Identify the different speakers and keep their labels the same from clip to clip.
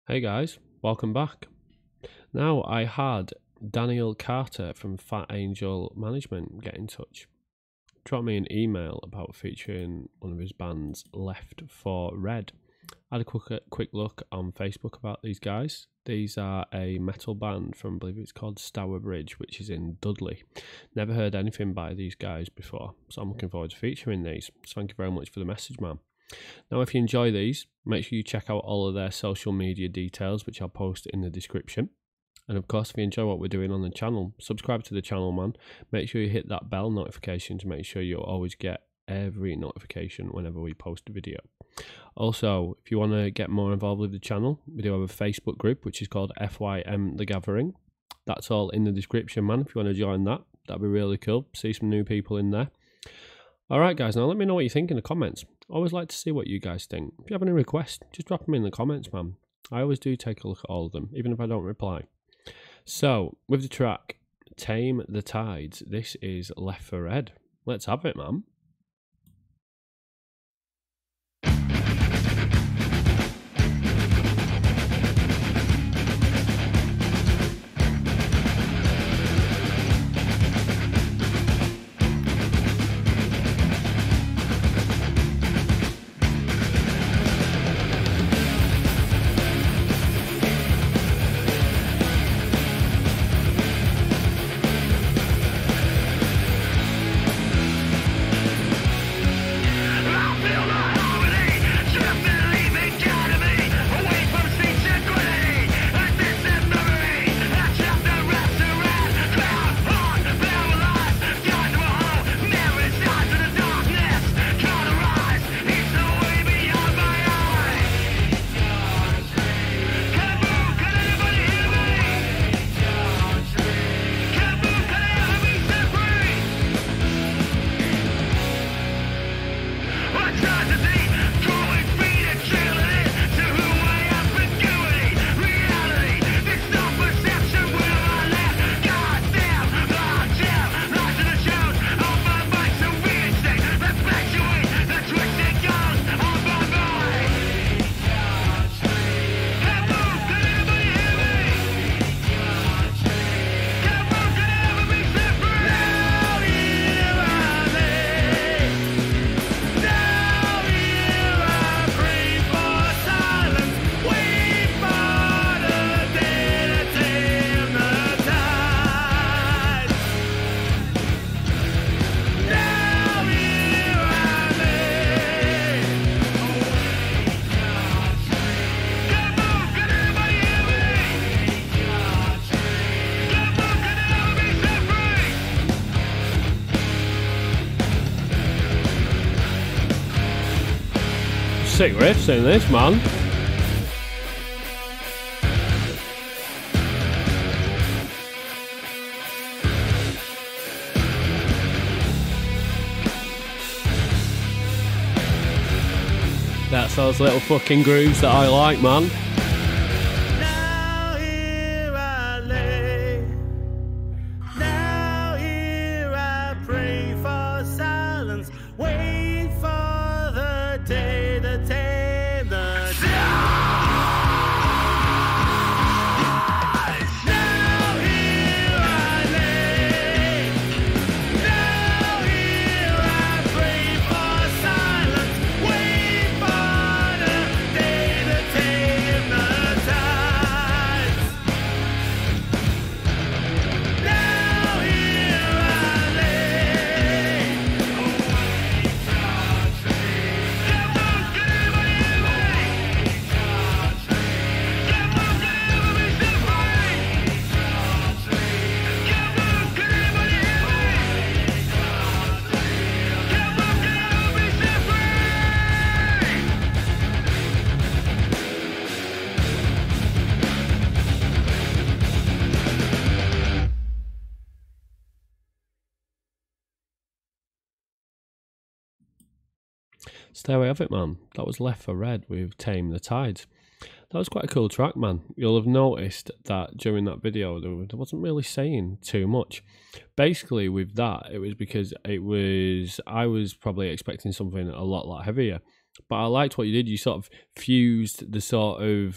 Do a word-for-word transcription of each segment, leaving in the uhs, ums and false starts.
Speaker 1: Hey guys, welcome back. Now, I had Daniel Carter from Fat Angel Management get in touch. Dropped me an email about featuring one of his bands, Left for Red. I had a quick, quick look on Facebook about these guys. These are a metal band from, I believe it's called Stourbridge, which is in Dudley. Never heard anything by these guys before, so I'm looking forward to featuring these. So thank you very much for the message, man. Now, if you enjoy these, make sure you check out all of their social media details, which I'll post in the description. And of course, if you enjoy what we're doing on the channel, subscribe to the channel, man. Make sure you hit that bell notification to make sure you'll always get every notification whenever we post a video. Also, if you want to get more involved with the channel, we do have a Facebook group, which is called F Y M The Gathering. That's all in the description, man. If you want to join that, that'd be really cool. See some new people in there. Alright guys, now let me know what you think in the comments. I always like to see what you guys think. If you have any requests, just drop them in the comments, man. I always do take a look at all of them, even if I don't reply. So, with the track, Tame the Tides, this is Left for Red. Let's have it, man. Sick riffs in this, man. That's those little fucking grooves that I like, man. So there we have it, man. That was Left for Red with Tame the Tides. That was quite a cool track, man. You'll have noticed that during that video, there wasn't really saying too much. Basically, with that, it was because it was, I was probably expecting something a lot, lot heavier. But I liked what you did. You sort of fused the sort of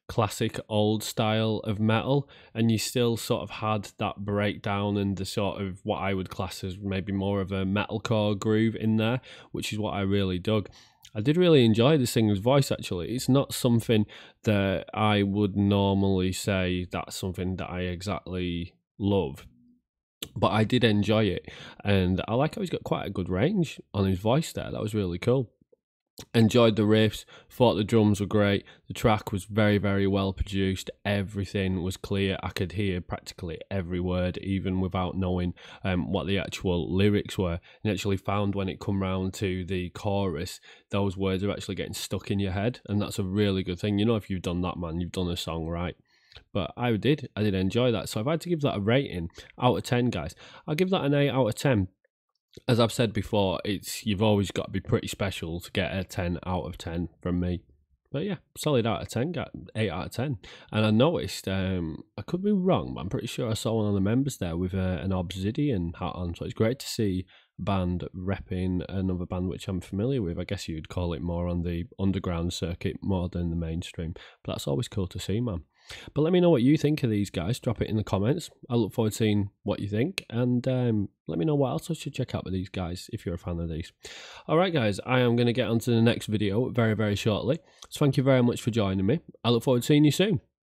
Speaker 1: classic old style of metal, and you still sort of had that breakdown and the sort of what I would class as maybe more of a metalcore groove in there, which is what I really dug. I did really enjoy the singer's voice, actually. It's not something that I would normally say that's something that I exactly love, but I did enjoy it, and I like how he's got quite a good range on his voice there. That was really cool. Enjoyed the riffs, thought the drums were great, the track was very, very well produced, everything was clear. I could hear practically every word, even without knowing um, what the actual lyrics were, and actually found when it come round to the chorus, those words are actually getting stuck in your head, and that's a really good thing. You know, if you've done that, man, you've done a song right. But I did, I did enjoy that. So if I had to give that a rating out of ten, guys, I'll give that an eight out of ten. As I've said before, it's you've always got to be pretty special to get a ten out of ten from me. But yeah, solid out of ten, got eight out of ten. And I noticed, um, I could be wrong, but I'm pretty sure I saw one of the members there with uh, an Obsidian hat on. So it's great to see a band repping another band which I'm familiar with. I guess you'd call it more on the underground circuit more than the mainstream. But that's always cool to see, man. But let me know what you think of these guys. Drop it in the comments. I look forward to seeing what you think. And um, let me know what else I should check out with these guys if you're a fan of these. Alright guys, I am going to get on to the next video very, very shortly. So thank you very much for joining me. I look forward to seeing you soon.